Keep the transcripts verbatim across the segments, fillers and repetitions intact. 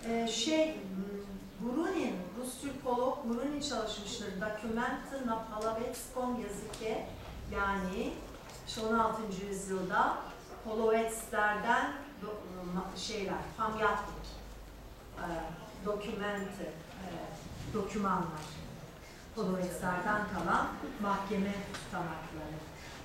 Ee, şey, Gurunin, Rus Türkolog Gurunin çalışmıştır. Dokumenty na Polowecką Językę, yani işte on altıncı yüzyılda Poloweclerden do, şeyler, pamyatnik, e, dokümenti, e, dokümanlar, Poloweclerden kalan mahkeme tutanakları.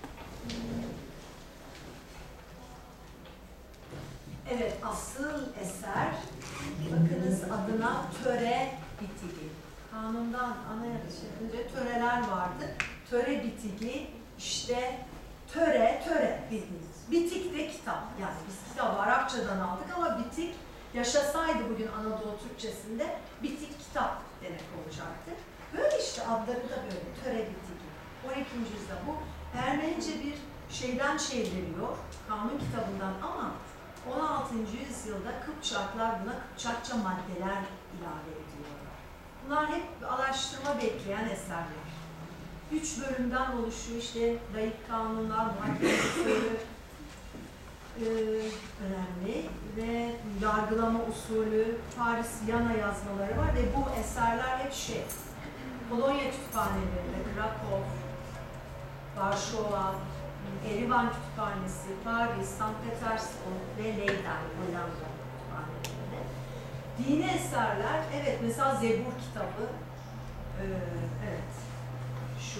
Evet, asıl eser, bakınız adına töre bitigi. Kanundan anayasa töreler vardı. Töre bitigi, işte töre, töre bildiğiniz. Bitik de kitap. Yani biz kitabı Arapçadan aldık ama bitik yaşasaydı bugün Anadolu Türkçesinde bitik kitap demek olacaktı. Böyle işte adları da böyle, töre bitigi. on ikinci yüzyılda bu Ermenice bir şeyden çevriliyor, kanun kitabından, ama on altıncı yüzyılda Kıpçaklar buna Kıpçakça maddeler ilave ediyorlar. Bunlar hep araştırma bekleyen eserler. Üç bölümden oluşuyor, işte layık kanunlar, muhakeme usulü e, önemli ve yargılama usulü, Paris Viyana yazmaları var ve bu eserler hep şey, Polonya kütüphanelerinde, Krakow, Varşova, Erivan Kütüphanesi, Paris, Sankt Petersburg ve Leiden, Hollanda kütüphanelerinde. Dini eserler, evet mesela Zebur kitabı, ee, evet, şu,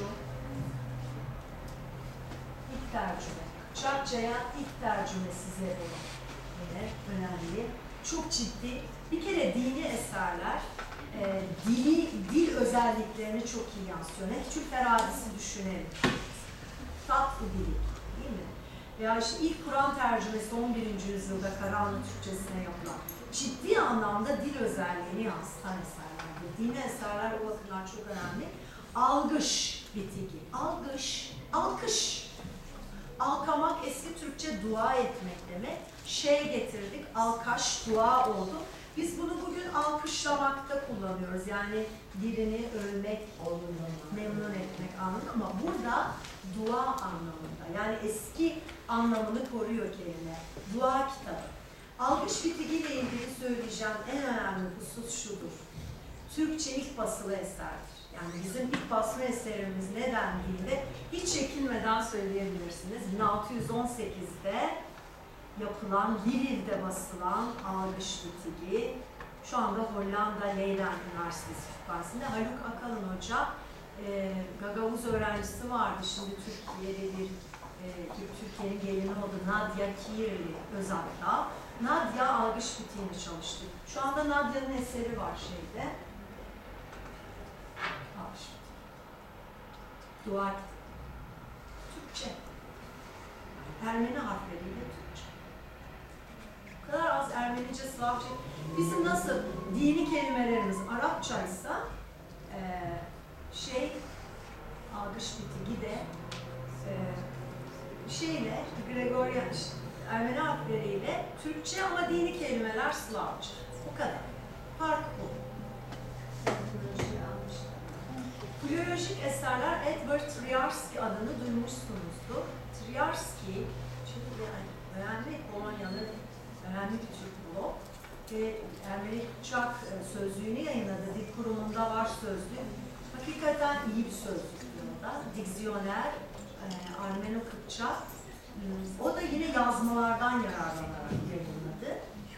ilk tercüme, Kıpçakça'ya ilk tercümesi Zebur, evet, önemli, çok ciddi. Bir kere dini eserler, e, dili, dil özelliklerini çok iyi yansıtıyor. Türk Feradisi düşünelim. Tatlı dili, değil mi? Veya işte ilk Kur'an tercümesi on birinci yüzyılda Karahanlı Türkçesine yapılan ciddi anlamda dil özelliğini yansıtan eserlerdir. Dini eserler o bakımdan çok önemli. Algış bitigi. Algış, alkış. Alkamak eski Türkçe dua etmek demek. Şey getirdik, alkaş, dua oldu. Biz bunu bugün alkışlamakta kullanıyoruz. Yani birini övmek, memnun etmek anlamında, ama burada dua anlamında. Yani eski anlamını koruyor kelime. Dua kitabı. Algış bitigiyle ilgili söyleyeceğim en önemli husus şudur. Türkçe ilk basılı eserdir. Yani bizim ilk basma eserimiz ne dendiğinde hiç çekinmeden söyleyebilirsiniz. bin altı yüz on sekizde yapılan, Lille'de basılan Algış bitigi, şu anda Hollanda Leiden Üniversitesi Kütüphanesi'nde Haluk Akalın Hoca, e, Gagavuz öğrencisi vardı, şimdi Türkiye'de bir, e, Türkiye'nin gelini oldu, Nadia Kirli Özal'da. Nadia Algış bitiğini çalıştı. Şu anda Nadia'nın eseri var şeyde. Algış bitigi. Dua kitabı. Türkçe. Ermeni harfleriyle Türkçe. O kadar az Ermenice, Slavça. Bizim nasıl dini kelimelerimiz Arapçaysa e, şey, Algış bitigi de e, şeyle, Gregorian, Ermeni harfleriyle Türkçe ama dini kelimeler Slavça. O kadar. Fark bu. Filolojik eserler, Edward Triarski adını duymuşsunuzdur. Triarski, çünkü yani önemli Polonya'nın önemli bir Türk blog ve Ermeni Kıpçak sözlüğünü yayınladı. Dil Kurumu'nda var sözlük. Hakikaten iyi bir sözlük burada. Dikziyoner, e, Armeno Kıpçak. O da yine yazmalardan yararlanarak yayınladı.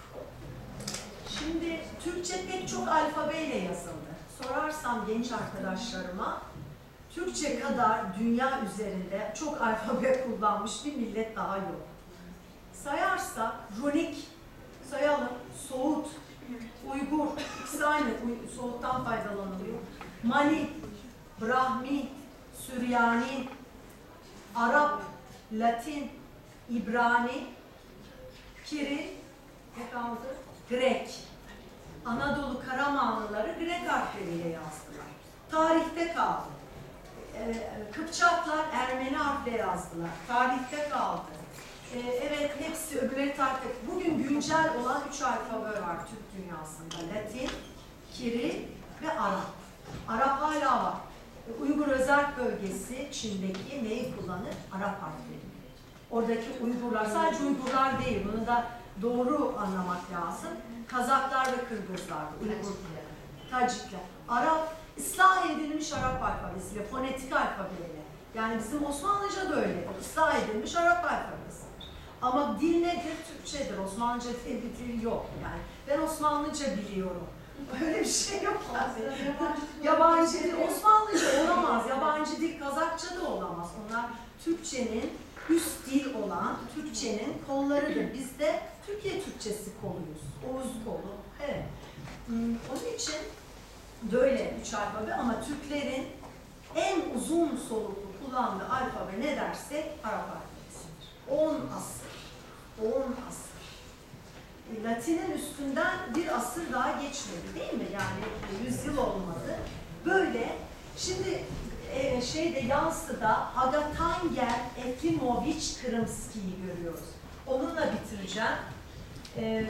Şimdi Türkçe pek çok alfabeyle yazıldı. Sorarsam genç arkadaşlarıma, Türkçe kadar dünya üzerinde çok alfabe kullanmış bir millet daha yok. Sayarsak runik, sayalım, Soğut, Uygur, ikisi aynı, Soğut'tan faydalanılıyor. Mani, Brahmi, Süryani, Arap, Latin, İbrani, Kiril, ne kaldı? Grek. Anadolu Karamanlıları Grek harfleriyle yazdılar. Tarihte kaldı. Ee, Kıpçaklar Ermeni harfle yazdılar. Tarihte kaldı. Ee, evet, hepsi öbürleri tarihte. Bugün güncel olan üç alfabe var Türk dünyasında. Latin, Kiril ve Arap. Arap hala var. Uygur Özerk Bölgesi Çin'deki neyi kullanır? Arap harfleri. Oradaki Uygurlar, sadece Uygurlar değil, bunu da doğru anlamak lazım. Kazaklar ve Kırgızlar, Uygur, Tacikler, Arap, ıslah edilmiş Arap alfabesiyle, fonetik alfabeyle. Yani bizim Osmanlıca da öyle, ıslah edilmiş Arap alfabesi. Ama dil nedir? Türkçedir. Osmanlıca diye bir dil yok. Yani ben Osmanlıca biliyorum. Öyle bir şey yok. Yabancı dil Osmanlıca olamaz. Yabancı dil Kazakça da olamaz. Onlar Türkçenin üst dil olan Türkçenin kollarıdır. Biz de Türkiye Türkçesi koluyuz. Oğuz kolu. Evet. Onun için böyle üç alfabe ama Türklerin en uzun soluklu kullandığı alfabe ne dersek Arap alfabesidir. on asır. on asır. Latin'in üstünden bir asır daha geçmedi değil mi? Yani yüzyıl olmadı. Böyle, şimdi e, şeyde Yansı'da Agatanger Efimoviç Krımski'yi görüyoruz. Onunla bitireceğim. E,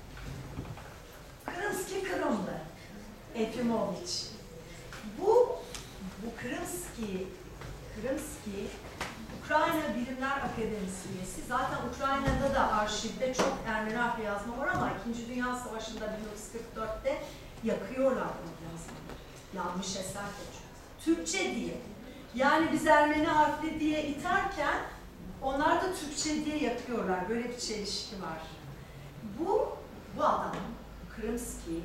Krımski Kırımlı. Efimoviç. Bu, bu Krımski, Krımski Ukrayna Bilimler Akademisi üyesi. Zaten Ukrayna'da da arşivde çok Ermeni harfi yazma var ama İkinci Dünya Savaşı'nda bin dokuz yüz kırk dört'te yakıyorlar bu yazmaları. Yanlış eser geçiyor. Türkçe diye. Yani biz Ermeni harfli diye iterken onlar da Türkçe diye yakıyorlar. Böyle bir çelişki var. Bu, bu adam Krımski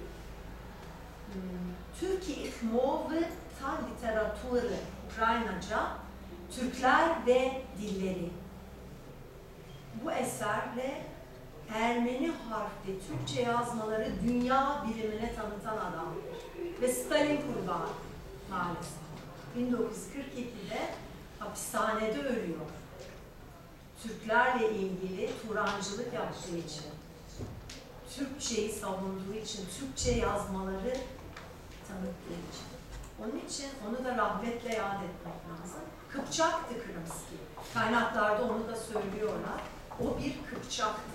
Türkiye İhmovi ta literatürü Ukraynaca Türkler ve Dilleri. Bu eserle Ermeni harfli Türkçe yazmaları dünya bilimine tanıtan adam. Ve Stalin kurbanı maalesef. bin dokuz yüz kırk iki'de hapishanede ölüyor. Türklerle ilgili Turancılık yaptığı için, Türkçeyi savunduğu için, Türkçe yazmaları tanıttığı için. Onun için onu da rahmetle yad etmek lazım. Kıpçaktı Krımski. Kaynaklarda onu da söylüyorlar. O bir Kıpçaktı.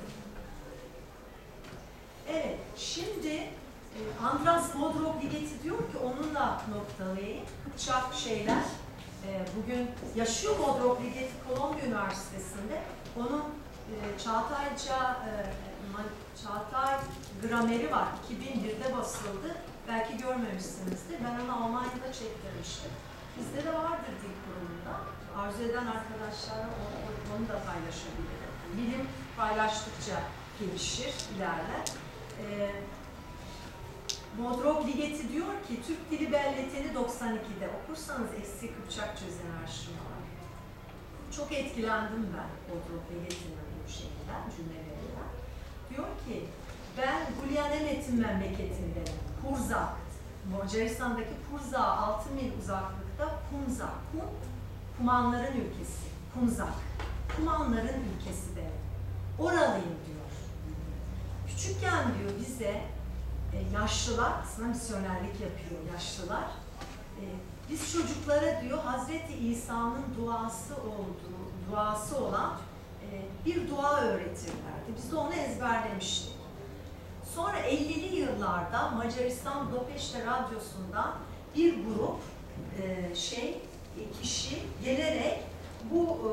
Evet, şimdi e, Andras Modrog-Ligeti diyor ki onunla noktalayayım. Kıpçak şeyler, e, bugün yaşıyor Modrog-Ligeti Kolombiya Üniversitesi'nde. Onun e, Çağatayca, e, Çağatay grameri var. iki bin bir'de basıldı. Belki görmemişsinizdir. Ben onu Almanya'da çektirmiştim. Bizde de vardır dil kurumunda. Arzu eden arkadaşlara onu da paylaşabilirim. Bilim paylaştıkça gelişir, ilerler. Ee, Modrog-Ligeti diyor ki, Türk Dili Belleteni doksan iki'de okursanız eski Kıpçak çözen arşivi var. Çok etkilendim ben Modrog-Ligeti'nin bu şeyinden, cümlelerinden. Diyor ki, ben Gulyanemet'in memleketindenim. Purzak, Macaristan'daki Purzak, altı mil uzaklıkta Punzak, Kum, Kumanların ülkesi, Punzak, Kumanların ülkesi de. Oralıyım diyor. Küçükken diyor bize e, yaşlılar, aslında misyonerlik yapıyor yaşlılar. E, biz çocuklara diyor Hazreti İsa'nın duası olduğu, duası olan e, bir dua öğretirlerdi. Biz de onu ezberlemiştik. Sonra elli'li yıllarda Macaristan Budapeşte Radyosu'ndan bir grup e, şey kişi gelerek bu e,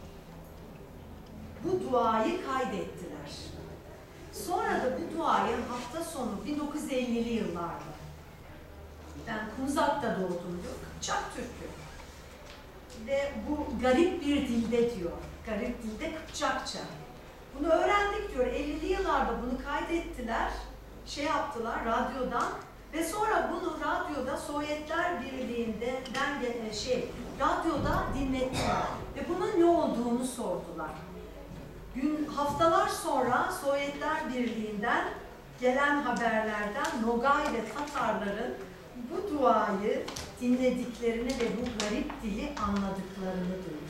bu duayı kaydettiler. Sonra da bu duayı hafta sonu bin dokuz yüz elli'li yıllarda, ben Kumzak'ta doğdum diyor, Kıpçak Türk'ü. Ve bu garip bir dilde diyor, garip dilde Kıpçakça. Bunu öğrendik diyor, elli'li yıllarda bunu kaydettiler, şey yaptılar radyodan ve sonra bunu radyoda Sovyetler Birliği'nden gelen şey, radyoda dinlettiler ve bunun ne olduğunu sordular. Gün, haftalar sonra Sovyetler Birliği'nden gelen haberlerden Nogay ve Tatarların bu duayı dinlediklerini ve bu garip dili anladıklarını duyduk.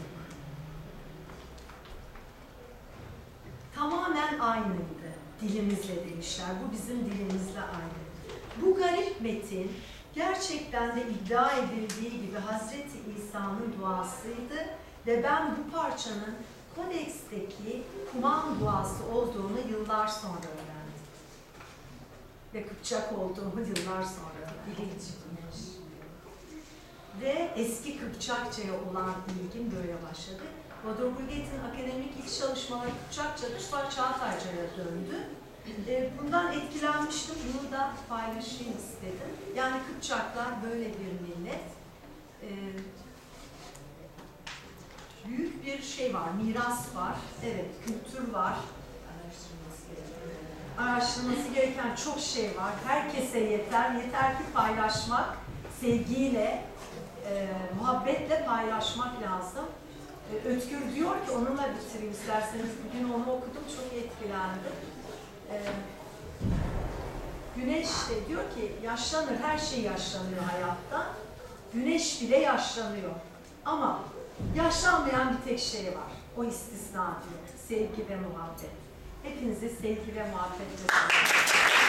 Tamamen aynıydı dilimizle demişler. Bu bizim dilimizle aynı. Bu garip metin gerçekten de iddia edildiği gibi Hazreti İsa'nın duasıydı ve ben bu parçanın Kodeks'teki Kuman duası olduğunu yıllar sonra öğrendim. Ve Kıpçak olduğumu yıllar sonra bilinci bulmuş. Ve eski Kıpçakça'ya olan ilgim böyle başladı. Modrog-Liget'in akademik ilk çalışmaları Kıpçakça'dır, sonra Çağatayca'ya döndü. E, bundan etkilenmiştim, bunu da paylaşayım istedim. Yani Kıpçaklar böyle bir millet. E, büyük bir şey var, miras var, evet, kültür var. Araştırılması gereken çok şey var. Herkese yeter, yeter ki paylaşmak, sevgiyle, e, muhabbetle paylaşmak lazım. E, Ötkür diyor ki, onunla bitireyim isterseniz, bugün onu okudum, çok etkilendim. E, Güneş de diyor ki, yaşlanır, her şey yaşlanıyor hayatta. Güneş bile yaşlanıyor. Ama yaşlanmayan bir tek şey var, o istisna diyor, sevgi ve muhabbet. Hepinize sevgi ve muhabbetle selamlar.